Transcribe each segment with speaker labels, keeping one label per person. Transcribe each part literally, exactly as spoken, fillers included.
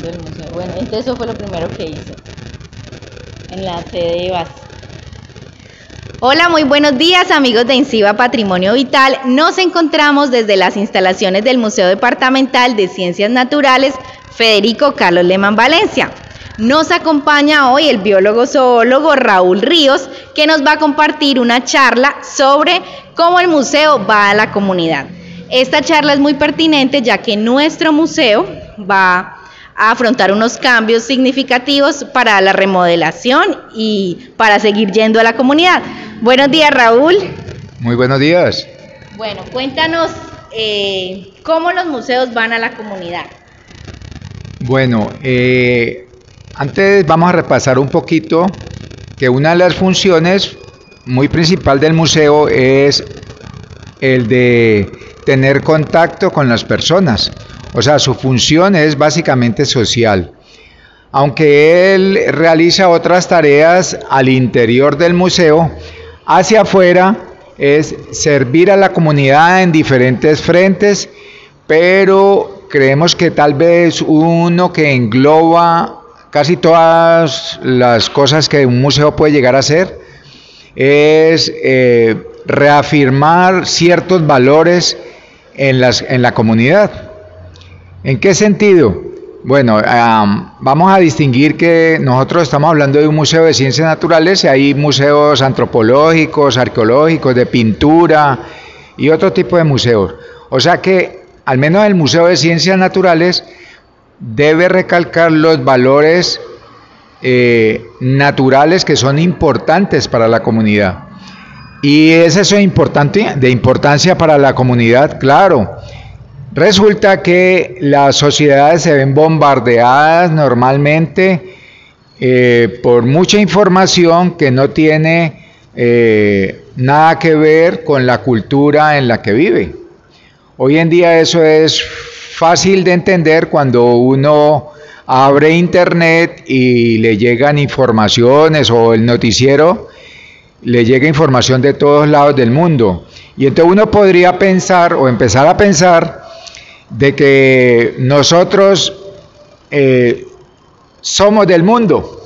Speaker 1: funcionamiento del museo. Bueno, entonces eso fue lo primero que hice en la sede base.
Speaker 2: Hola, muy buenos días amigos de INCIBA Patrimonio Vital. Nos encontramos desde las instalaciones del Museo Departamental de Ciencias Naturales Federico Carlos Lehmann Valencia. Nos acompaña hoy el biólogo zoólogo Raúl Ríos, que nos va a compartir una charla sobre cómo el museo va a la comunidad. Esta charla es muy pertinente ya que nuestro museo va a afrontar unos cambios significativos para la remodelación y para seguir yendo a la comunidad. Buenos días, Raúl.
Speaker 3: Muy buenos días.
Speaker 2: Bueno, cuéntanos eh, cómo los museos van a la comunidad.
Speaker 3: Bueno, eh, antes vamos a repasar un poquito que una de las funciones muy principal del museo es el de tener contacto con las personas. O sea, su función es básicamente social. Aunque él realiza otras tareas al interior del museo, hacia afuera es servir a la comunidad en diferentes frentes, pero creemos que tal vez uno que engloba casi todas las cosas que un museo puede llegar a hacer es eh, reafirmar ciertos valores en, las, en la comunidad. ¿En qué sentido? Bueno, um, vamos a distinguir que nosotros estamos hablando de un museo de ciencias naturales y hay museos antropológicos, arqueológicos, de pintura y otro tipo de museos. O sea que, al menos el Museo de Ciencias Naturales debe recalcar los valores eh, naturales que son importantes para la comunidad. ¿Y es eso importante, de importancia para la comunidad? Claro. Resulta que las sociedades se ven bombardeadas normalmente eh, por mucha información que no tiene eh, nada que ver con la cultura en la que vive. Hoy en día eso es fácil de entender cuando uno abre internet y le llegan informaciones o el noticiero le llega información de todos lados del mundo. Y entonces uno podría pensar o empezar a pensar de que nosotros eh, somos del mundo,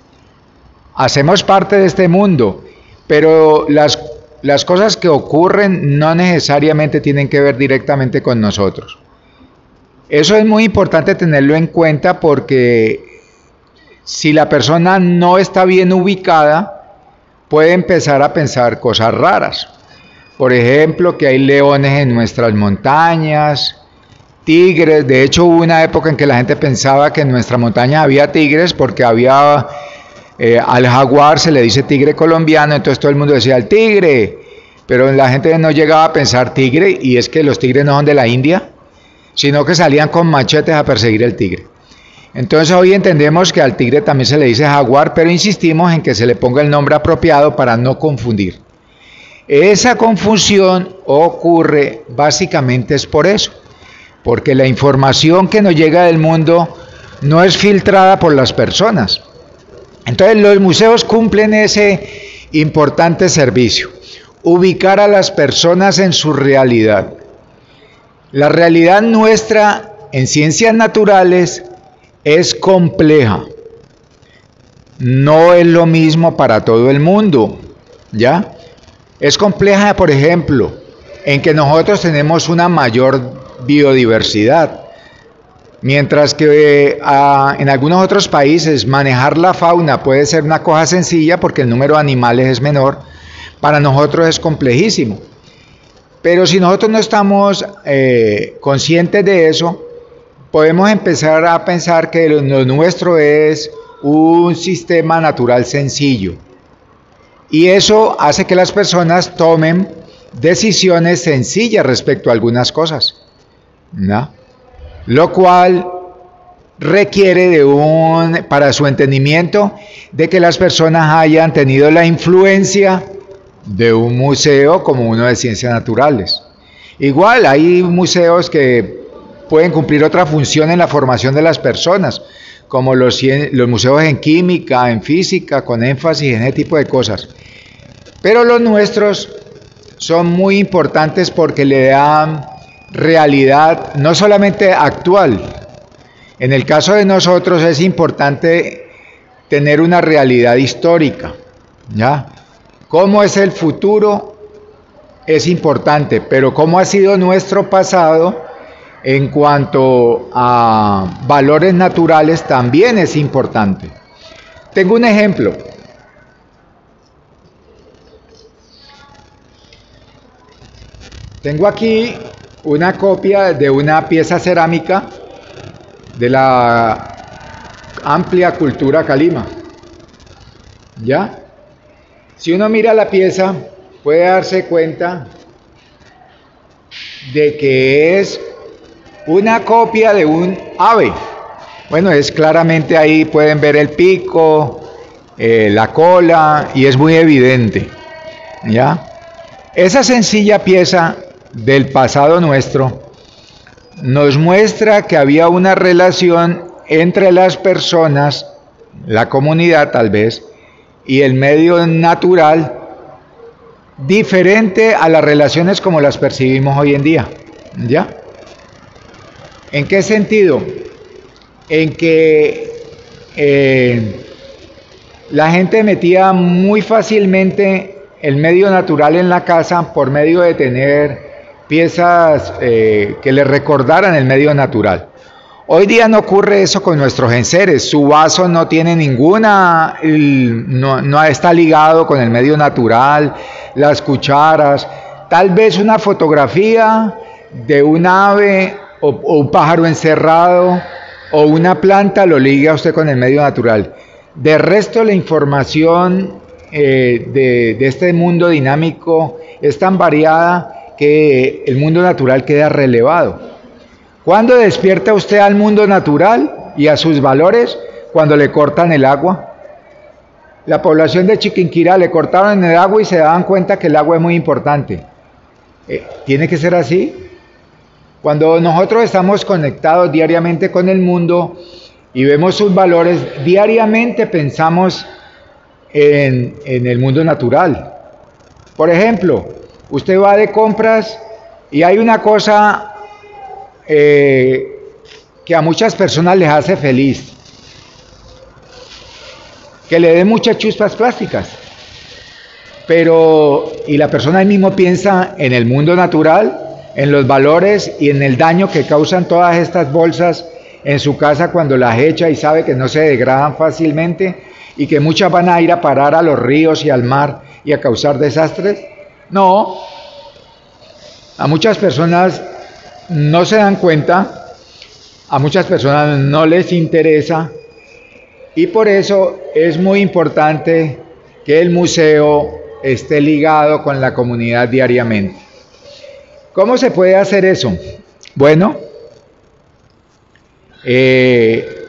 Speaker 3: hacemos parte de este mundo, pero las, las cosas que ocurren no necesariamente tienen que ver directamente con nosotros. Eso es muy importante tenerlo en cuenta porque si la persona no está bien ubicada, puede empezar a pensar cosas raras. Por ejemplo, que hay leones en nuestras montañas, tigres. De hecho, hubo una época en que la gente pensaba que en nuestra montaña había tigres porque había eh, al jaguar se le dice tigre colombiano, entonces todo el mundo decía el tigre, pero la gente no llegaba a pensar tigre, y es que los tigres no son de la India, sino que salían con machetes a perseguir el tigre. Entonces hoy entendemos que al tigre también se le dice jaguar, pero insistimos en que se le ponga el nombre apropiado para no confundir. Esa confusión ocurre básicamente es por eso, porque la información que nos llega del mundo no es filtrada por las personas. Entonces los museos cumplen ese importante servicio, ubicar a las personas en su realidad. La realidad nuestra en ciencias naturales es compleja, no es lo mismo para todo el mundo, ¿ya? Es compleja, por ejemplo, en que nosotros tenemos una mayor biodiversidad, mientras que eh, a, en algunos otros países manejar la fauna puede ser una cosa sencilla porque el número de animales es menor, para nosotros es complejísimo. Pero si nosotros no estamos eh, conscientes de eso, podemos empezar a pensar que lo, lo nuestro es un sistema natural sencillo, y eso hace que las personas tomen decisiones sencillas respecto a algunas cosas, ¿no? Lo cual requiere de un, para su entendimiento, de que las personas hayan tenido la influencia de un museo como uno de ciencias naturales. Igual hay museos que pueden cumplir otra función en la formación de las personas, como los, los museos en química, en física, con énfasis en ese tipo de cosas. Pero los nuestros son muy importantes porque le dan realidad no solamente actual, En el caso de nosotros es importante tener una realidad histórica, ¿ya? ¿Cómo es el futuro? Es importante, pero ¿cómo ha sido nuestro pasado en cuanto a valores naturales? También es importante. Tengo un ejemplo. Tengo aquí una copia de una pieza cerámica de la amplia cultura Calima. ¿Ya? Si uno mira la pieza, puede darse cuenta de que es una copia de un ave. Bueno, es claramente ahí, pueden ver el pico, eh, la cola, y es muy evidente. ¿Ya? Esa sencilla pieza del pasado nuestro nos muestra que había una relación entre las personas, la comunidad tal vez, y el medio natural diferente a las relaciones como las percibimos hoy en día. ¿Ya? ¿En qué sentido? En que eh, la gente metía muy fácilmente el medio natural en la casa por medio de tener piezas eh, que le recordaran el medio natural. Hoy día no ocurre eso con nuestros enseres. Su vaso no tiene ninguna, no, no está ligado con el medio natural, las cucharas, tal vez una fotografía de un ave o, o un pájaro encerrado o una planta lo liga a usted con el medio natural. De resto, la información eh, de, de este mundo dinámico es tan variada que el mundo natural queda relevado. ¿Cuándo despierta usted al mundo natural y a sus valores? Cuando le cortan el agua. La población de Chiquinquirá le cortaron el agua y se daban cuenta que el agua es muy importante. Eh, ¿Tiene que ser así? Cuando nosotros estamos conectados diariamente con el mundo y vemos sus valores, diariamente pensamos en, en el mundo natural. Por ejemplo, usted va de compras y hay una cosa eh, que a muchas personas les hace feliz, que le den muchas chuspas plásticas, pero y la persona ahí mismo piensa en el mundo natural, en los valores y en el daño que causan todas estas bolsas en su casa cuando las echa y sabe que no se degradan fácilmente y que muchas van a ir a parar a los ríos y al mar y a causar desastres. No, a muchas personas no se dan cuenta, a muchas personas no les interesa, y por eso es muy importante que el museo esté ligado con la comunidad diariamente. ¿Cómo se puede hacer eso? Bueno, eh,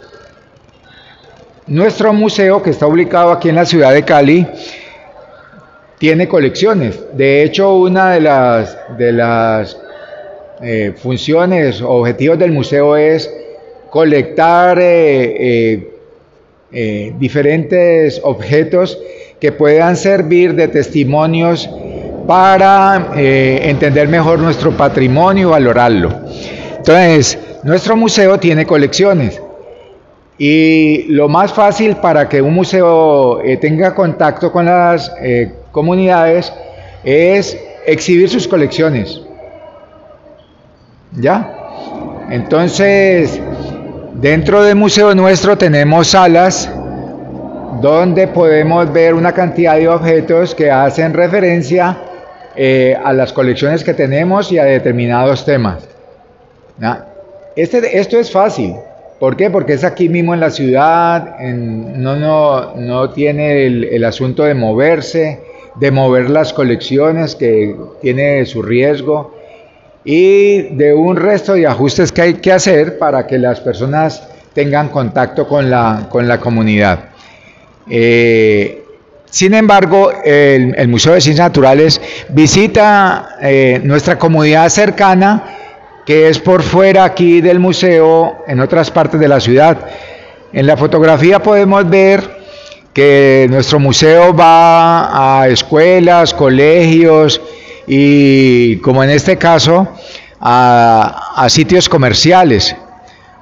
Speaker 3: nuestro museo, que está ubicado aquí en la ciudad de Cali, tiene colecciones. De hecho, una de las, de las eh, funciones o objetivos del museo es colectar eh, eh, eh, diferentes objetos que puedan servir de testimonios para eh, entender mejor nuestro patrimonio y valorarlo. Entonces, nuestro museo tiene colecciones. Y lo más fácil para que un museo eh, tenga contacto con las eh, comunidades es exhibir sus colecciones. ¿Ya? Entonces, dentro del museo nuestro tenemos salas donde podemos ver una cantidad de objetos que hacen referencia eh, a las colecciones que tenemos y a determinados temas. ¿Ya? Este, esto es fácil. ¿Por qué? Porque es aquí mismo en la ciudad, en, no, no, no tiene el, el asunto de moverse, de mover las colecciones, que tiene su riesgo, y de un resto de ajustes que hay que hacer para que las personas tengan contacto con la, con la comunidad. Eh, sin embargo, el, el Museo de Ciencias Naturales visita eh, nuestra comunidad cercana, que es por fuera aquí del museo, en otras partes de la ciudad. En la fotografía podemos ver que nuestro museo va a escuelas, colegios y, como en este caso, a, a sitios comerciales.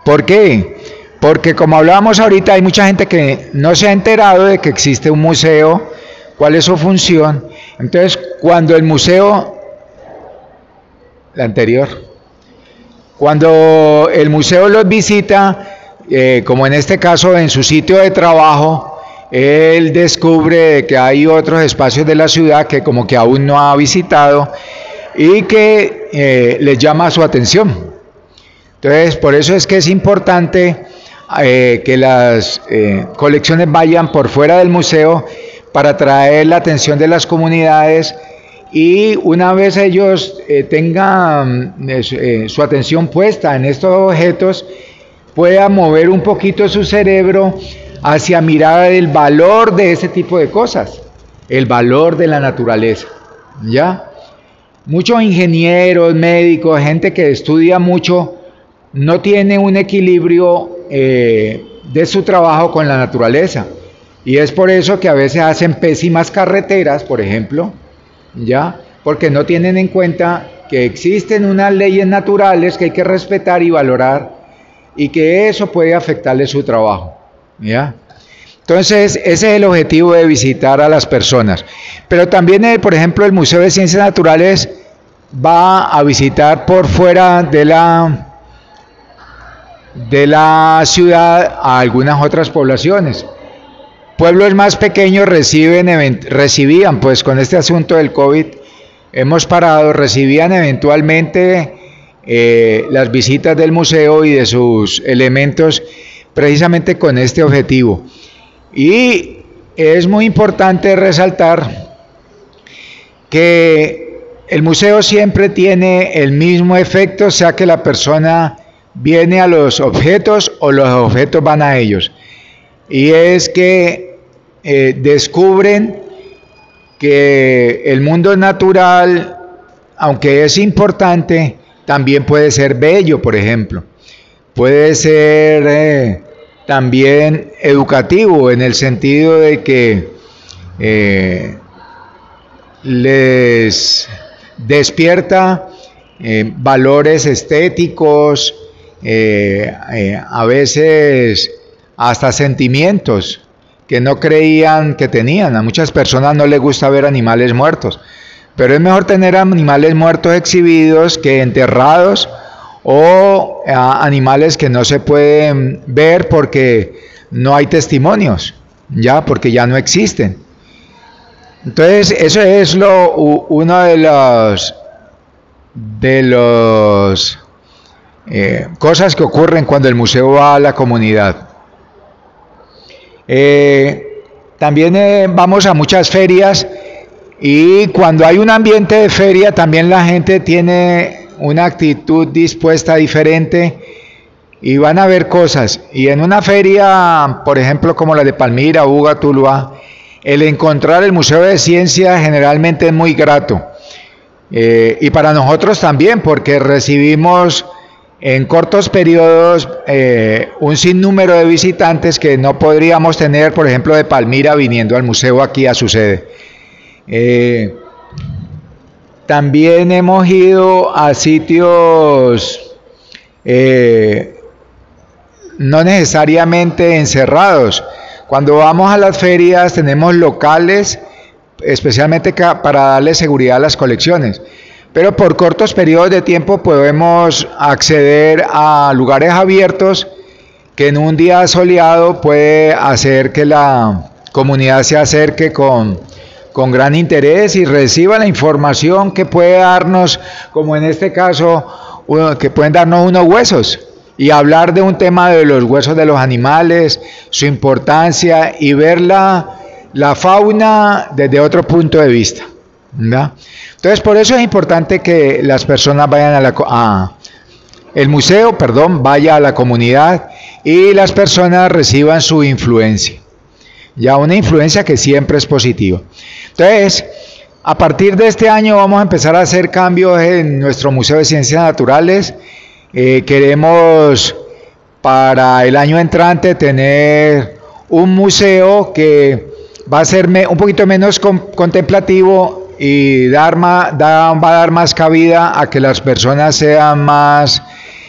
Speaker 3: ¿Por qué? Porque como hablábamos ahorita, hay mucha gente que no se ha enterado de que existe un museo, cuál es su función. Entonces, cuando el museo, la anterior, cuando el museo los visita, eh, como en este caso en su sitio de trabajo, él descubre que hay otros espacios de la ciudad que como que aún no ha visitado y que eh, les llama su atención. Entonces, por eso es que es importante eh, que las eh, colecciones vayan por fuera del museo para atraer la atención de las comunidades, y una vez ellos eh, tengan eh, su atención puesta en estos objetos, puedan mover un poquito su cerebro hacia mirar el valor de ese tipo de cosas, el valor de la naturaleza, ¿ya? Muchos ingenieros, médicos, gente que estudia mucho, no tiene un equilibrio eh, de su trabajo con la naturaleza, y es por eso que a veces hacen pésimas carreteras, por ejemplo, ¿ya? Porque no tienen en cuenta que existen unas leyes naturales que hay que respetar y valorar, y que eso puede afectarle su trabajo, ¿ya? Entonces, ese es el objetivo de visitar a las personas. Pero también, eh, por ejemplo, el Museo de Ciencias Naturales va a visitar por fuera de la de la ciudad a algunas otras poblaciones. Pueblos más pequeños reciben, recibían, pues con este asunto del COVID, hemos parado, recibían eventualmente eh, las visitas del museo y de sus elementos, precisamente con este objetivo. Y es muy importante resaltar que el museo siempre tiene el mismo efecto, sea que la persona viene a los objetos o los objetos van a ellos. Y es que eh, descubren que el mundo natural, aunque es importante, también puede ser bello, por ejemplo. Puede ser eh, también educativo, en el sentido de que eh, les despierta eh, valores estéticos, eh, eh, a veces hasta sentimientos que no creían que tenían. A muchas personas no les gusta ver animales muertos, pero es mejor tener animales muertos exhibidos que enterrados, o a, animales que no se pueden ver porque no hay testimonios, ya, porque ya no existen. Entonces, eso es lo, uno de los de los eh, cosas que ocurren cuando el museo va a la comunidad. Eh, también eh, vamos a muchas ferias, y cuando hay un ambiente de feria también la gente tiene una actitud dispuesta diferente y van a ver cosas. Y en una feria, por ejemplo, como la de Palmira, Buga, Tuluá, el encontrar el Museo de Ciencia generalmente es muy grato. Eh, y para nosotros también, porque recibimos en cortos periodos eh, un sinnúmero de visitantes que no podríamos tener, por ejemplo, de Palmira viniendo al museo aquí a su sede. Eh, también hemos ido a sitios eh, no necesariamente encerrados. Cuando vamos a las ferias tenemos locales, especialmente para darle seguridad a las colecciones, pero por cortos periodos de tiempo podemos acceder a lugares abiertos que en un día soleado puede hacer que la comunidad se acerque con, con gran interés y reciba la información que puede darnos, como en este caso, que pueden darnos unos huesos, y hablar de un tema de los huesos de los animales, su importancia, y ver la, la fauna desde otro punto de vista, ¿verdad? Entonces, por eso es importante que las personas vayan a la a, el museo, perdón, vaya a la comunidad y las personas reciban su influencia, ya una influencia que siempre es positiva. Entonces, a partir de este año vamos a empezar a hacer cambios en nuestro Museo de Ciencias Naturales. Eh, queremos para el año entrante tener un museo que va a ser me, un poquito menos con, contemplativo y dar ma, da, va a dar más cabida a que las personas sean más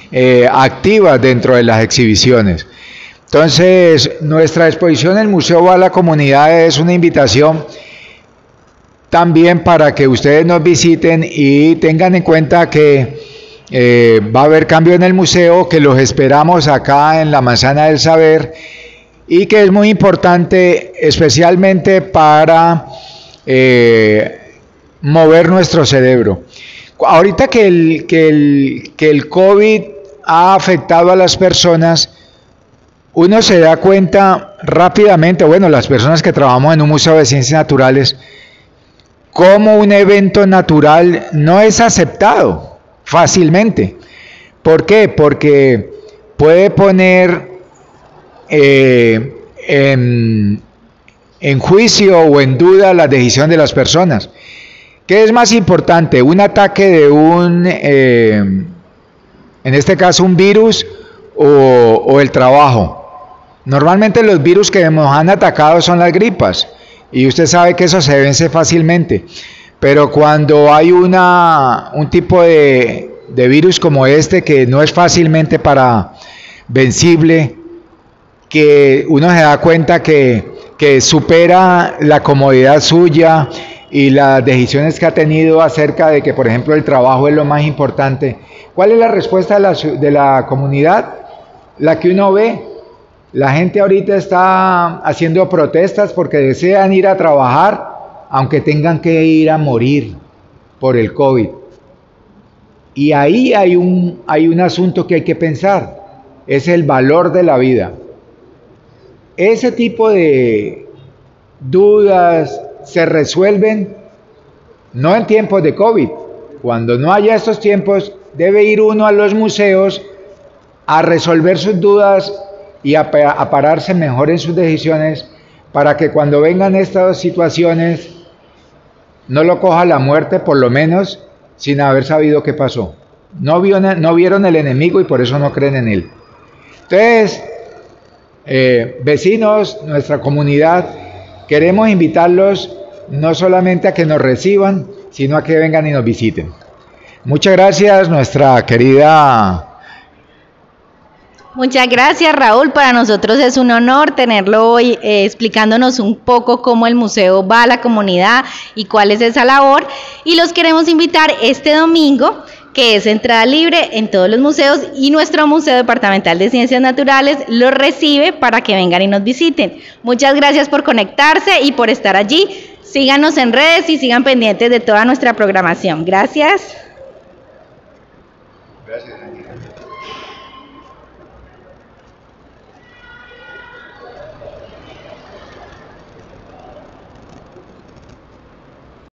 Speaker 3: eh, activas dentro de las exhibiciones. Entonces, nuestra exposición El Museo va a la Comunidad es una invitación también para que ustedes nos visiten y tengan en cuenta que eh, va a haber cambio en el museo, que los esperamos acá en la Manzana del Saber y que es muy importante especialmente para eh, mover nuestro cerebro. Ahorita que el, que, el, que el COVID ha afectado a las personas, uno se da cuenta rápidamente, bueno, las personas que trabajamos en un museo de ciencias naturales, cómo un evento natural no es aceptado fácilmente. ¿Por qué? Porque puede poner eh, en, en juicio o en duda la decisión de las personas. ¿Qué es más importante? ¿Un ataque de un, eh, en este caso, un virus o, o el trabajo? Normalmente los virus que nos han atacado son las gripas. Y usted sabe que eso se vence fácilmente, pero cuando hay una, un tipo de, de virus como este que no es fácilmente para vencible, que uno se da cuenta que, que supera la comodidad suya y las decisiones que ha tenido acerca de que, por ejemplo, el trabajo es lo más importante. ¿Cuál es la respuesta de la, de la comunidad? La que uno ve. La gente ahorita está haciendo protestas porque desean ir a trabajar, aunque tengan que ir a morir por el COVID. Y ahí hay un, hay un asunto que hay que pensar, es el valor de la vida. Ese tipo de dudas se resuelven no en tiempos de COVID. Cuando no haya estos tiempos, debe ir uno a los museos a resolver sus dudas y a, a pararse mejor en sus decisiones para que cuando vengan estas situaciones no lo coja la muerte, por lo menos sin haber sabido qué pasó. No, vio, no vieron el enemigo y por eso no creen en él. Entonces, eh, vecinos, nuestra comunidad, queremos invitarlos no solamente a que nos reciban, sino a que vengan y nos visiten. Muchas gracias, nuestra querida...
Speaker 2: Muchas gracias, Raúl. Para nosotros es un honor tenerlo hoy eh, explicándonos un poco cómo el museo va a la comunidad y cuál es esa labor. Y los queremos invitar este domingo, que es entrada libre en todos los museos, y nuestro Museo Departamental de Ciencias Naturales los recibe para que vengan y nos visiten. Muchas gracias por conectarse y por estar allí. Síganos en redes y sigan pendientes de toda nuestra programación. Gracias.
Speaker 3: Gracias.